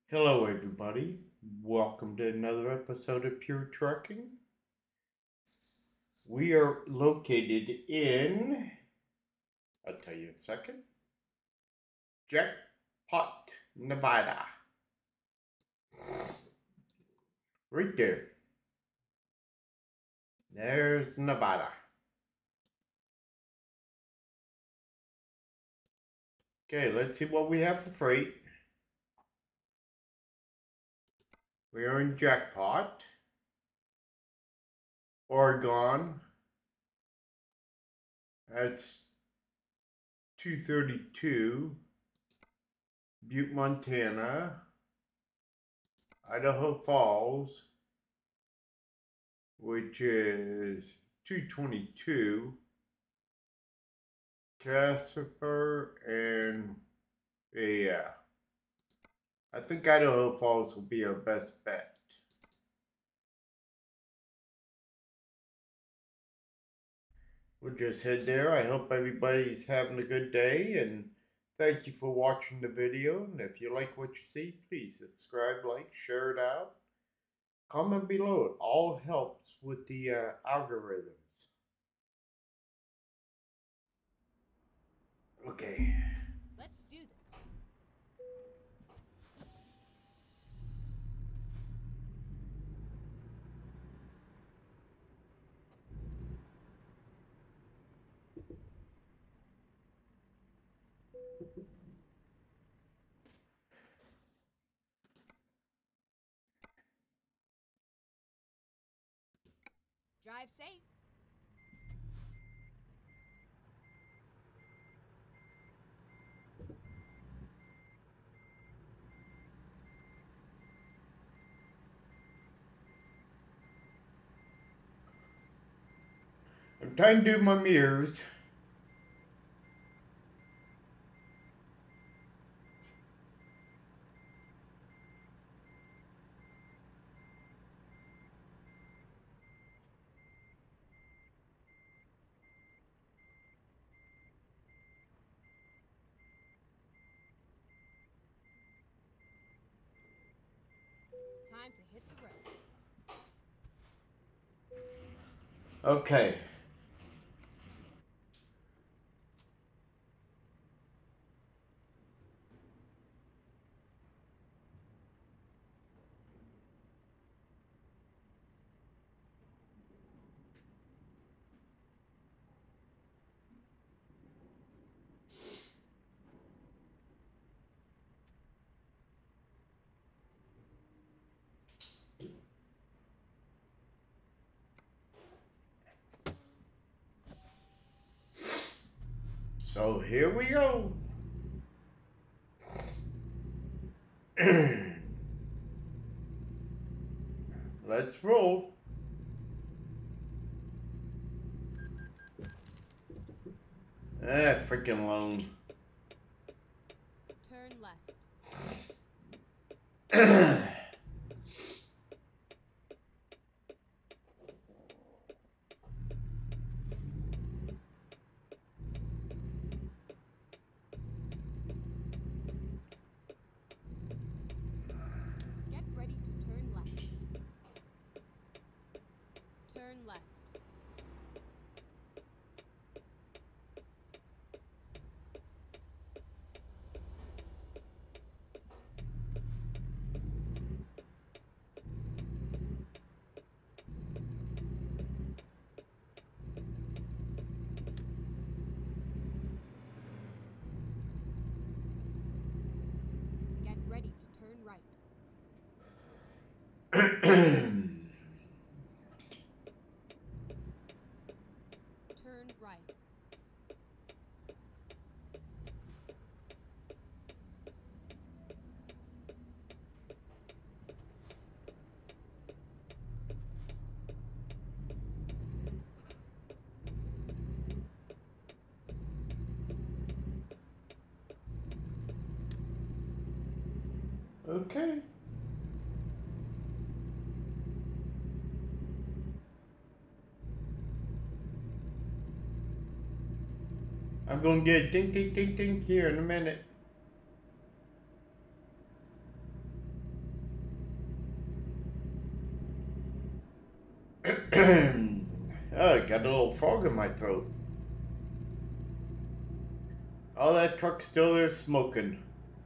Hello, everybody. Welcome to another episode of Pure Trucking. We are located in, I'll tell you in a second, Jackpot, Nevada. Right there. There's Nevada. Okay, let's see what we have for freight. We are in Jackpot, Oregon. That's 232. Butte, Montana. Idaho Falls, which is 222. Casper and yeah. I think Idaho Falls will be our best bet. We'll just head there. I hope everybody's having a good day, and thank you for watching the video. And if you like what you see, please subscribe, like, share it out. Comment below. It all helps with the algorithms. Okay. Let's do this. Drive safe. I'm trying to do my mirrors. Time to hit the road. Okay. So here we go. Let's roll. Freaking loan. Turn left. Get ready to turn left. Turn left. Get ready to turn right. Turn right. Okay. I'm gonna get a ding ding ding ding here in a minute. Oh, I got a little frog in my throat. Oh, that truck's still there smoking.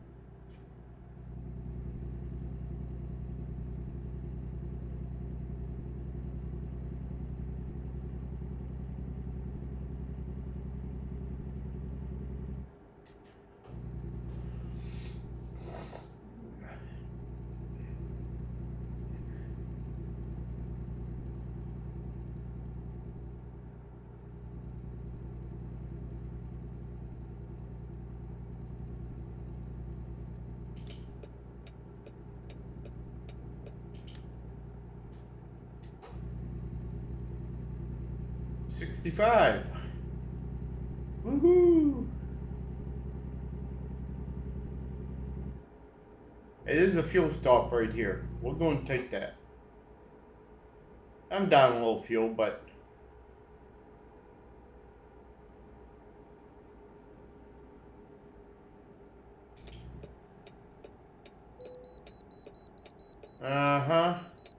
$65. Woohoo! Hey, there's a fuel stop right here. We're going to take that. I'm down a little fuel, but uh-huh.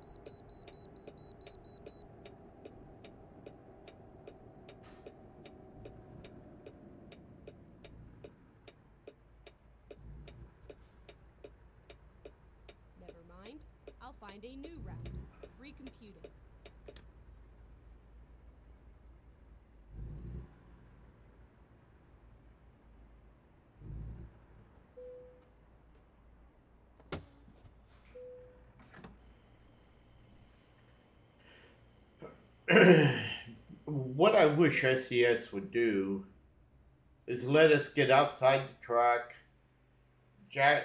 Never mind. I'll find a new route. Recomputing. What I wish SES would do is let us get outside the track, jack,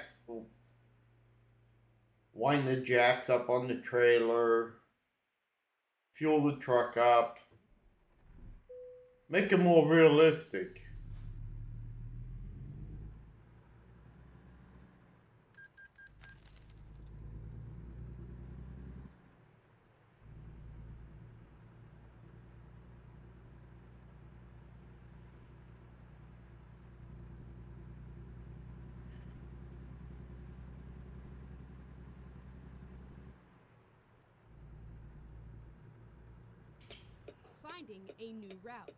wind the jacks up on the trailer, fuel the truck up, make it more realistic. Finding a new route.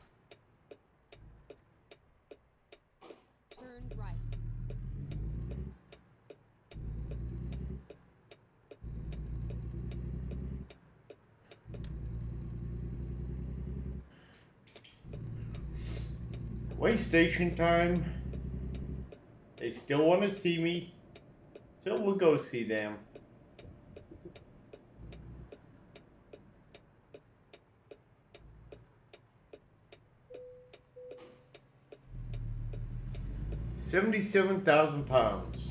Turn right. Way station time. They still want to see me, so we'll go see them. £77,000.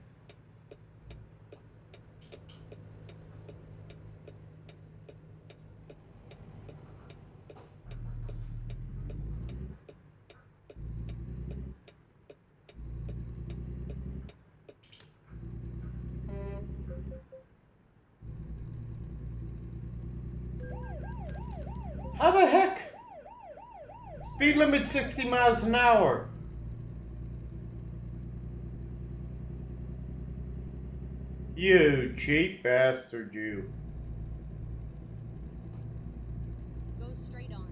How the heck? Speed limit 60 miles an hour. You cheap bastard, you. Go straight on.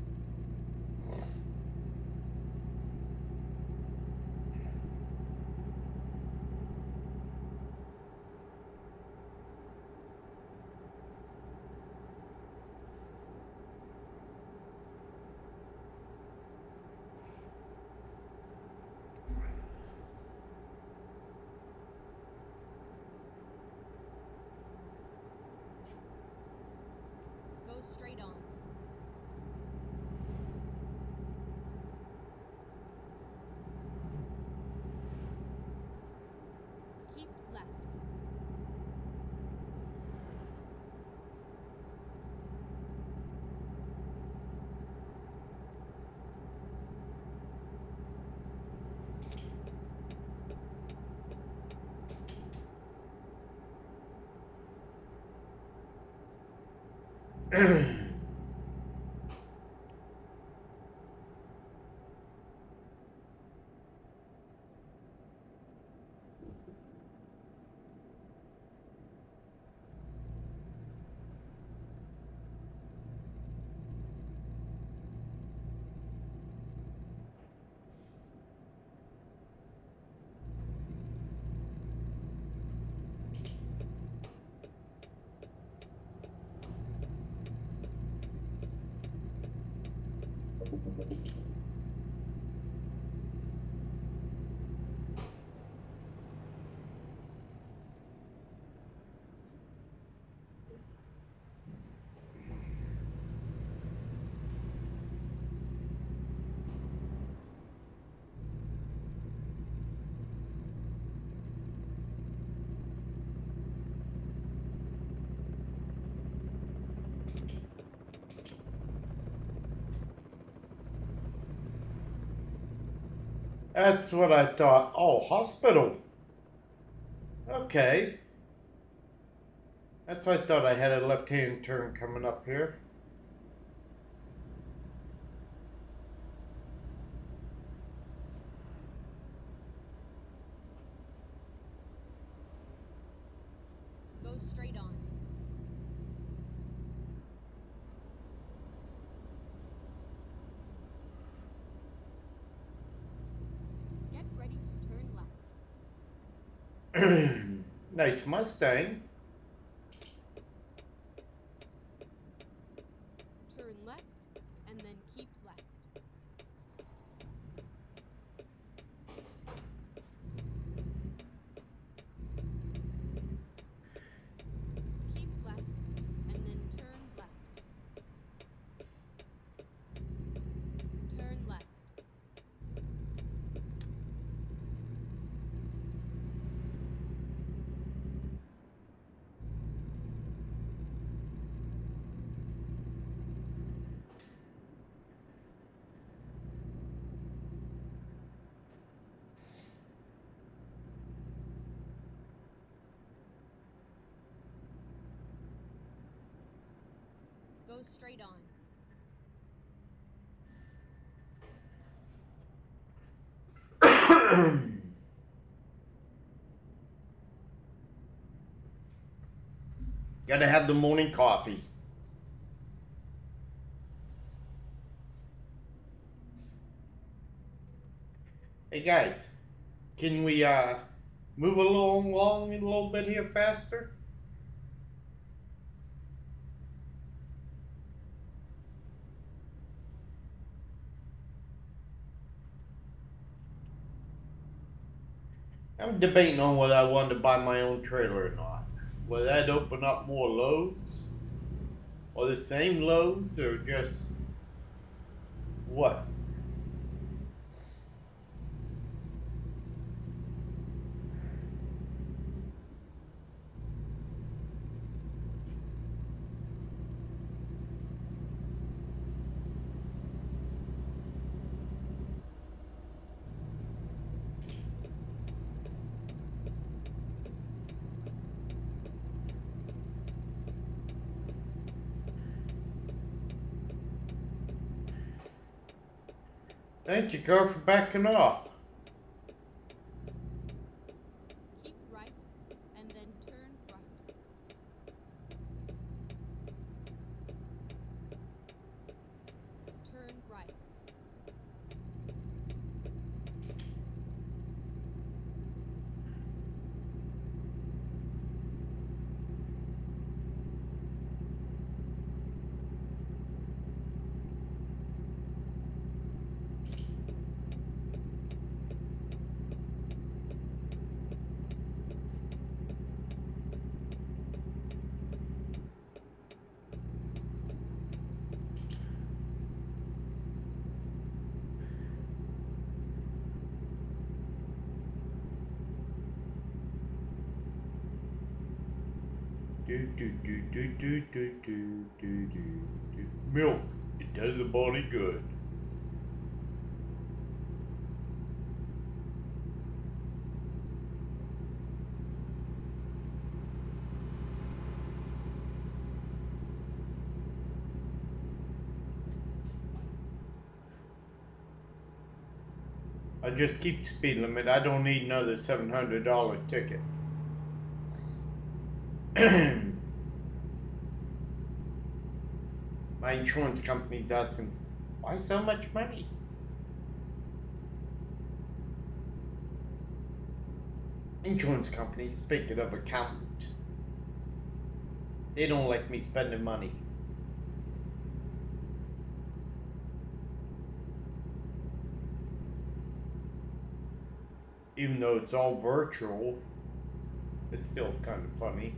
Go straight on. Keep left. That's what I thought. Oh, hospital. Okay. That's what I thought. I had a left-hand turn coming up here. Go straight on. Get ready to turn left. Nice Mustang. Turn left, and then keep left. Keep left, and then turn left. Turn left. Go straight on. Gotta have the morning coffee. Hey guys, can we move along a little bit here faster? I'm debating on whether I wanted to buy my own trailer or not. Will that open up more loads? Or the same loads, or just what? Thank you, girl, for backing off. Keep right, and then turn right. Turn right. Milk, it does the body good. I just keep the speed limit. I don't need another $700 ticket. My insurance company's asking, why so much money? Insurance companies, speaking of accountant, they don't like me spending money. Even though it's all virtual, it's still kind of funny.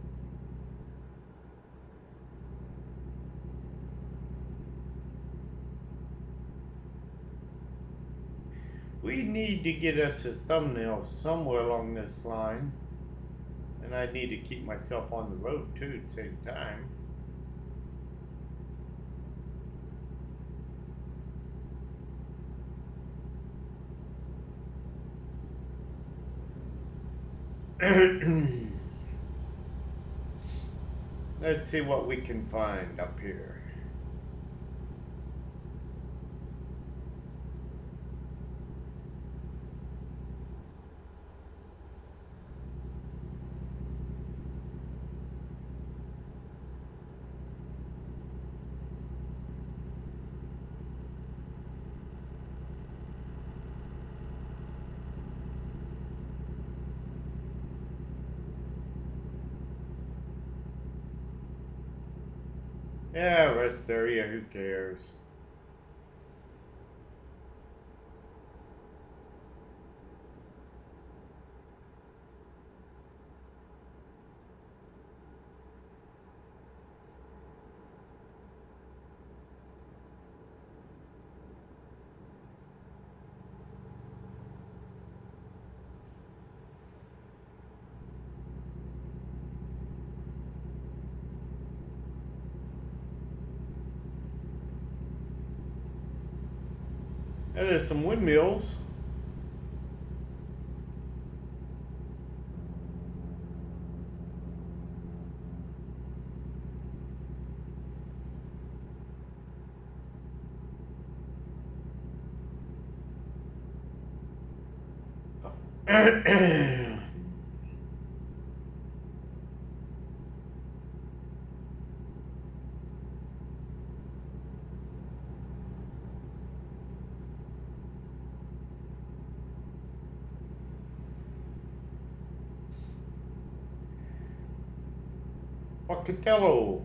We need to get us a thumbnail somewhere along this line. And I need to keep myself on the road too at the same time. Let's see what we can find up here. Yeah, rest area, who cares? There's some windmills. Pocatello.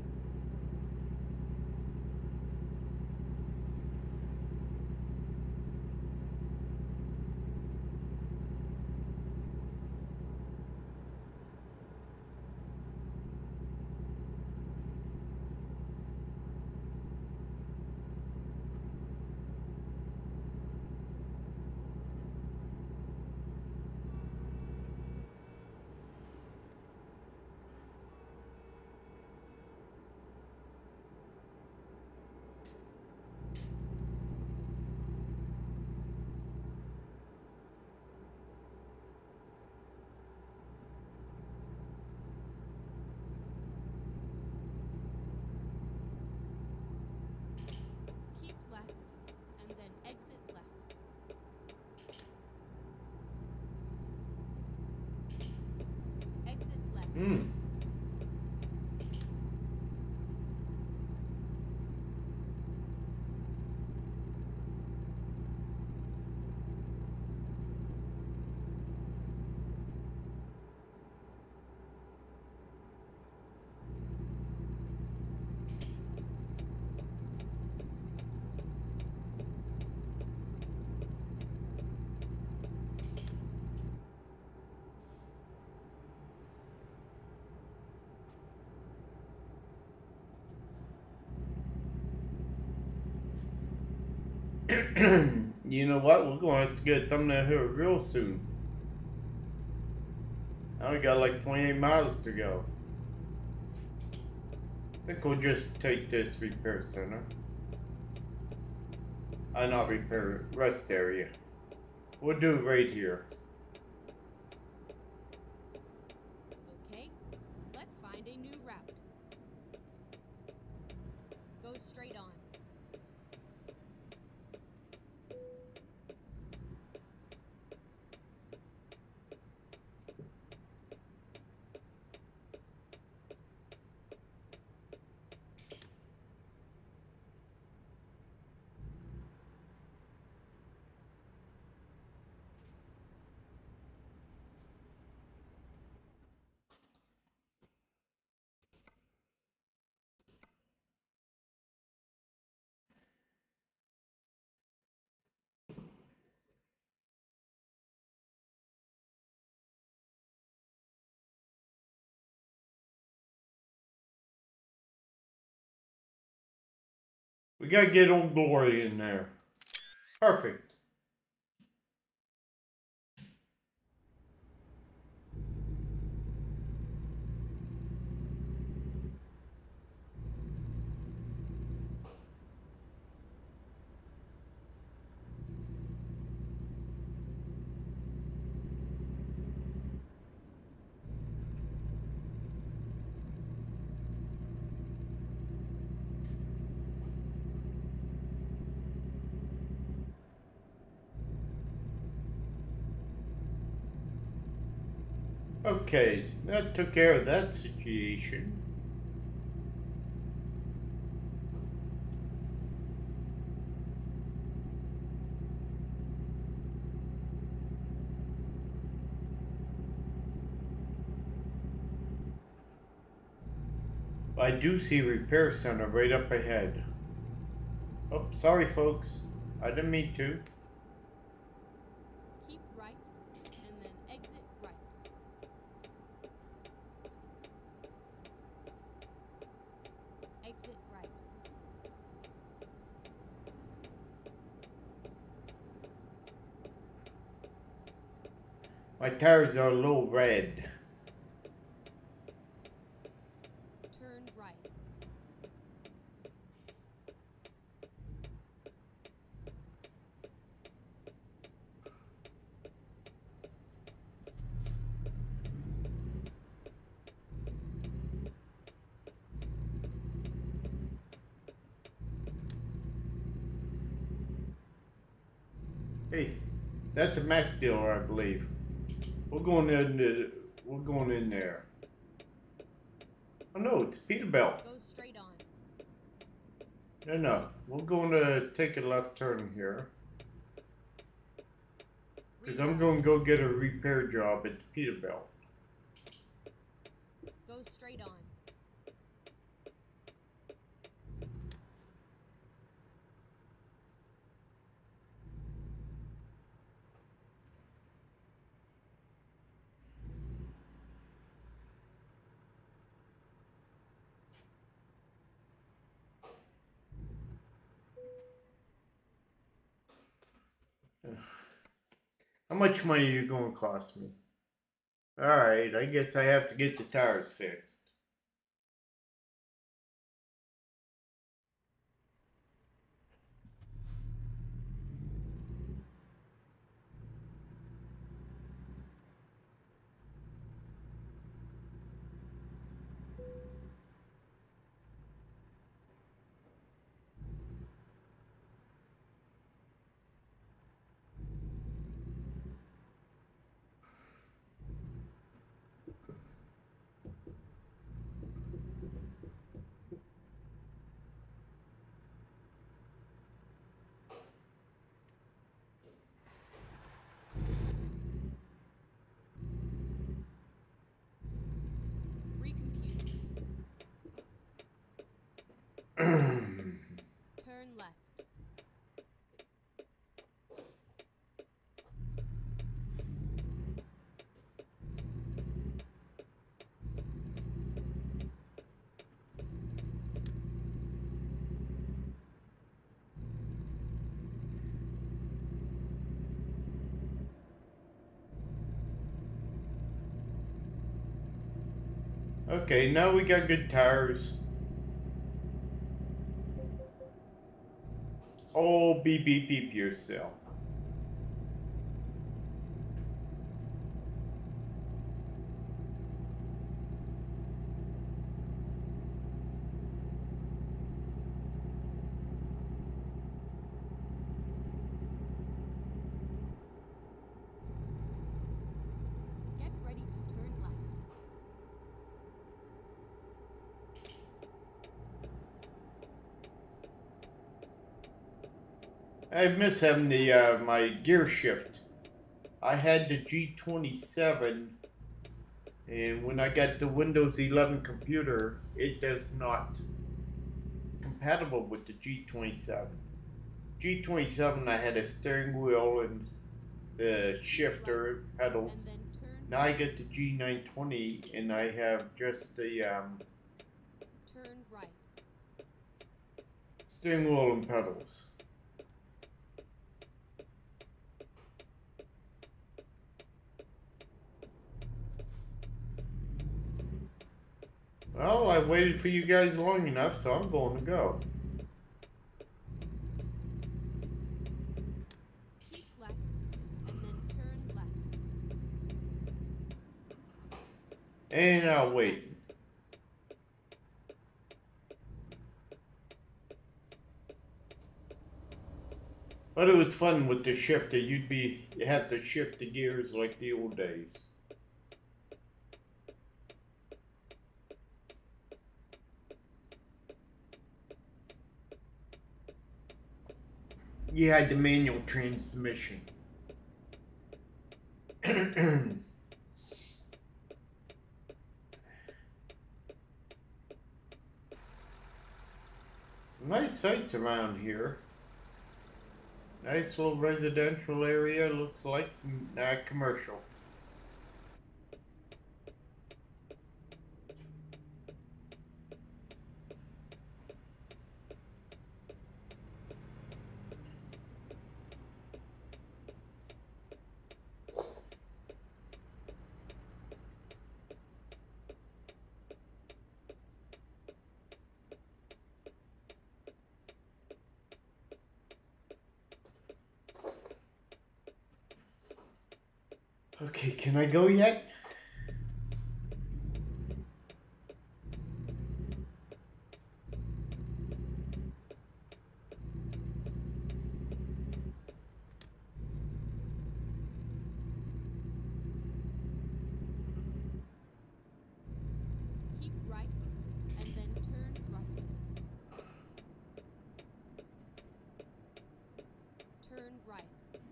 Keep left, and then exit left. Exit left. You know what? We're going to have to get a thumbnail here real soon. Now we got like 28 miles to go. I think we'll just take this repair center. Not repair, rest area. We'll do it right here. Okay, let's find a new route. Go straight on. gotta get Old Glory in there. Perfect. Okay, that took care of that situation. I do see Repair Center right up ahead. Oh, sorry folks. I didn't mean to. Keep right, and then exit right. Exit right. My tires are a little red. Turn right. Hey, that's a Mac dealer, I believe. We're going in there. Oh no, it's Peterbilt. Go straight on. No. We're going to take a left turn here. Because I'm going to go get a repair job at the Peterbilt. Go straight on. How much money are you going to cost me? Alright, I guess I have to get the tires fixed. Recompute. Turn left. Okay, now we got good tires. Oh, beep beep beep yourself. Get ready to turn left. I miss having the my gear shift. I had the G27, and when I got the Windows 11 computer, it does not compatible with the G27. G27, I had a steering wheel and the shifter pedals. And then turn Now I get the G920, and I have just the turn right. steering wheel and pedals. Well, I waited for you guys long enough, so I'm going to go. Keep left, and then turn left. And I'll wait. But it was fun with the shifter. You have to shift the gears like the old days. You had the manual transmission. Nice sights around here. Nice little residential area, looks like, not commercial. Okay, can I go yet? Keep right, and then turn right. Turn right.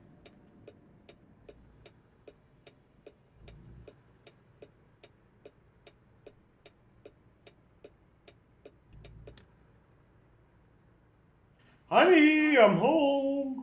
Honey, I'm home.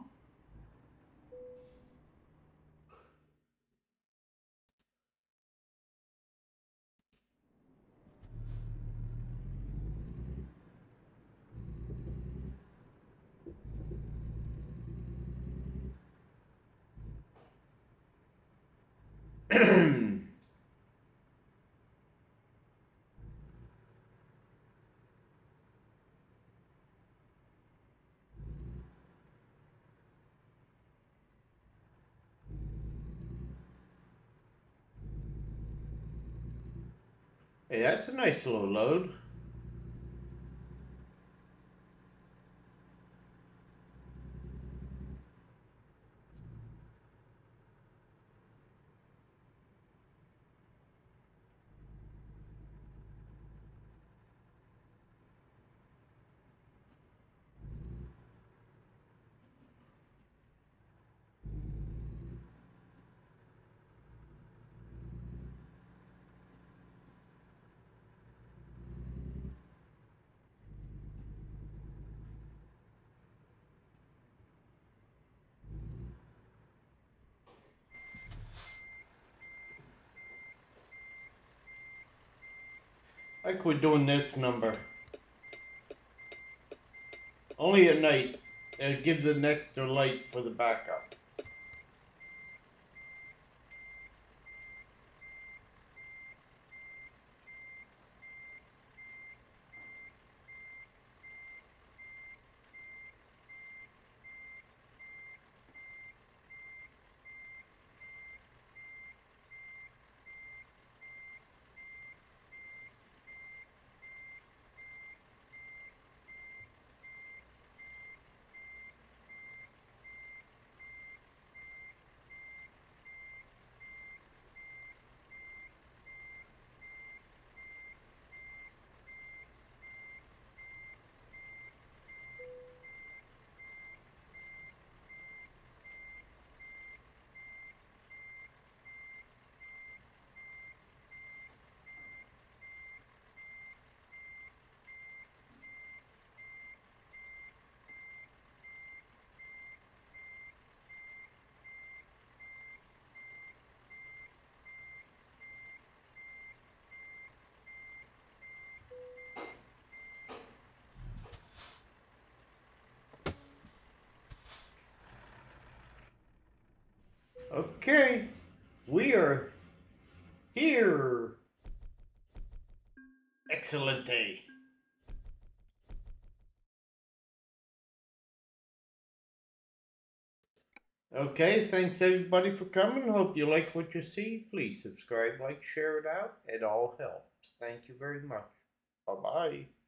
Hey, that's a nice little load. I quit doing this number. Only at night. And it gives an extra light for the backup. Okay, we are here. Excellent day. Okay, thanks everybody for coming. Hope you like what you see. Please subscribe, like, share it out. It all helps. Thank you very much. Bye-bye.